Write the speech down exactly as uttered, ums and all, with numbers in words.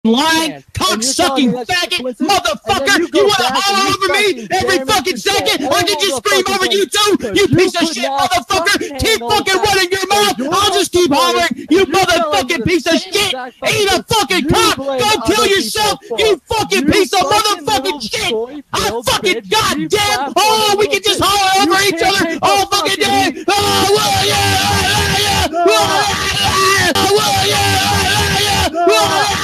lying, cock-sucking faggot, motherfucker! You, you wanna holler over me every fucking second? I can just scream over you too, you piece of shit, motherfucker! Keep fucking running your mouth! I'll just keep hollering, you motherfucking piece of shit! Eat a fucking cock! Go kill yourself, you fucking piece of motherfucking shit! I fucking goddamn! Oh, we can just holler over each other all fucking day! Oh, well, yeah, yeah, yeah! Oh, well, yeah, yeah, yeah!